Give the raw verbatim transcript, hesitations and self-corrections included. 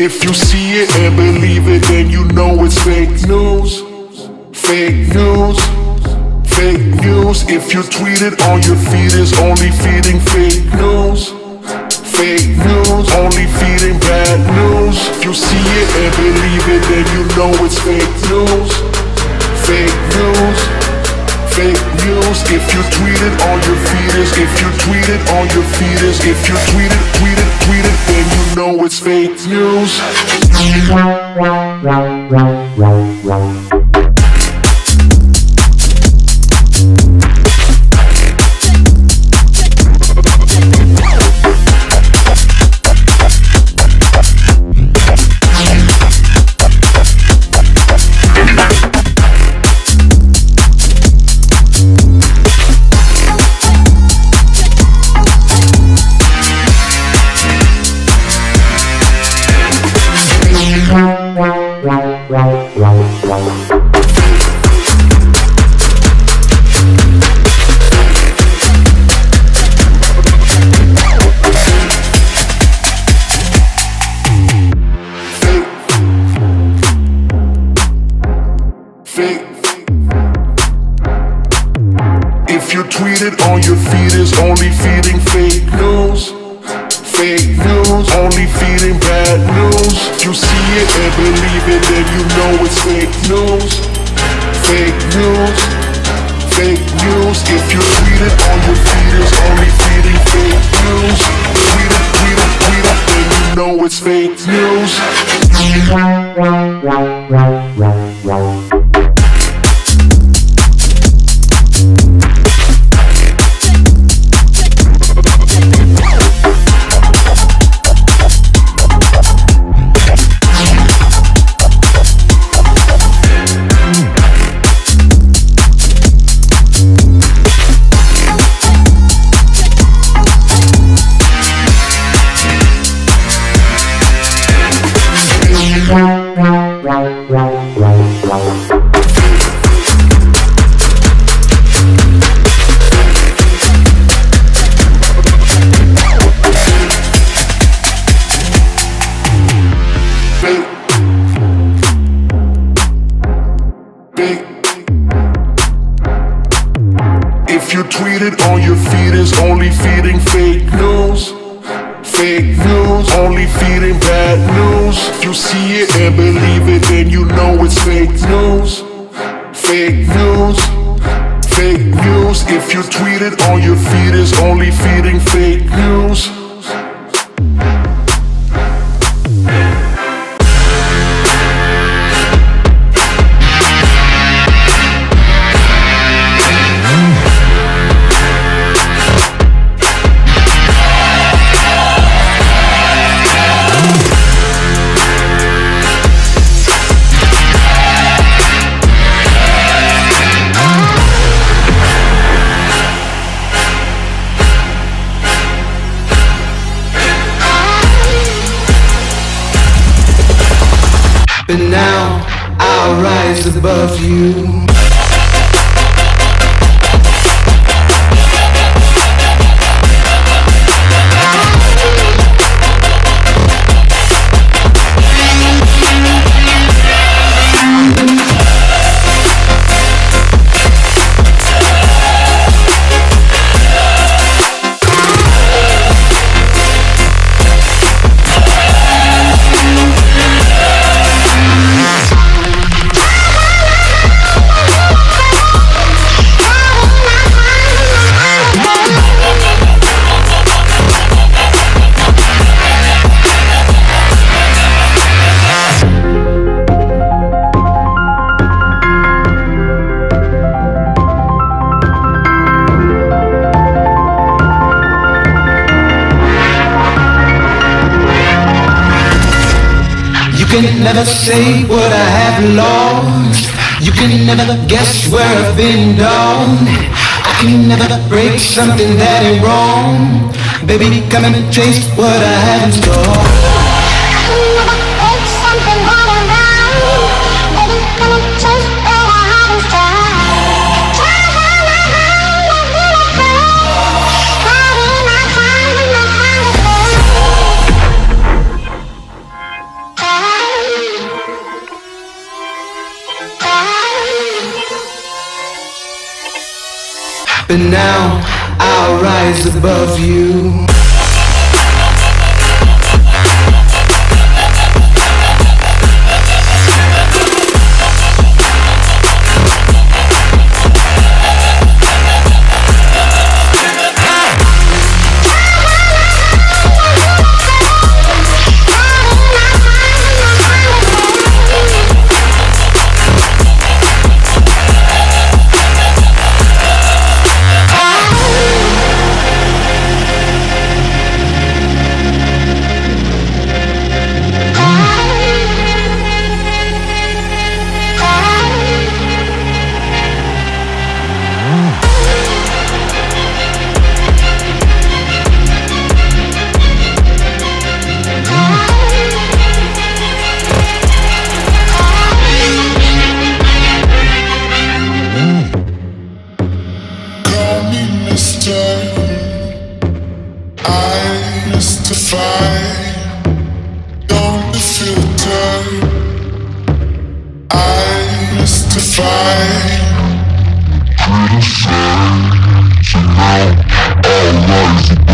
If you see it and believe it, then you know it's fake news. Fake news. Fake news. If you tweet it on your feed, it's only feeding fake news. Fake news, only feeding bad news. If you see it and believe it, then you know it's fake news. Fake news. Fake news. If you tweet it on your feed, is if you tweet it on your feed, is if you tweet it, tweet it, tweet it, then you know it's fake news. If you tweet it on your feed, is only feeding fake news. Fake news, only feeding bad news. If you see it and believe it, then you know it's fake news. Fake news. Fake news. If you tweet it on your feed, is only feeding fake news. Tweet it, tweet it, tweet it, then you know it's fake news. If you tweet it on your feed, is only feeding fake news. Fake news, only feeding bad news. If you see it and believe it, then you know it's fake news. Fake news. Fake news. If you tweet it on your feed, is only feeding fake news. But now I'll rise above you. You can never say what I have lost. You can never guess where I've been down. I can never break something that ain't wrong. Baby, come and chase what I have in store. I can never break something that ain't wrong. Baby, come and chase what I have in store. Try on my mind, I'm really afraid. Caught in my time, and my time is but now I'll rise above you. I mystify, don't filter. I mystify. Criticize, so now I'll rise above.